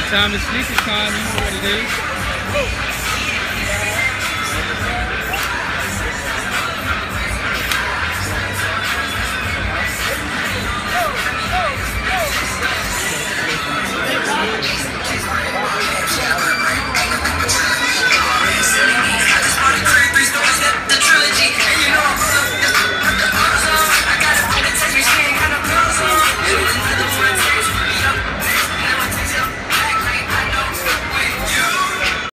Time is sleeping time, you know what it is.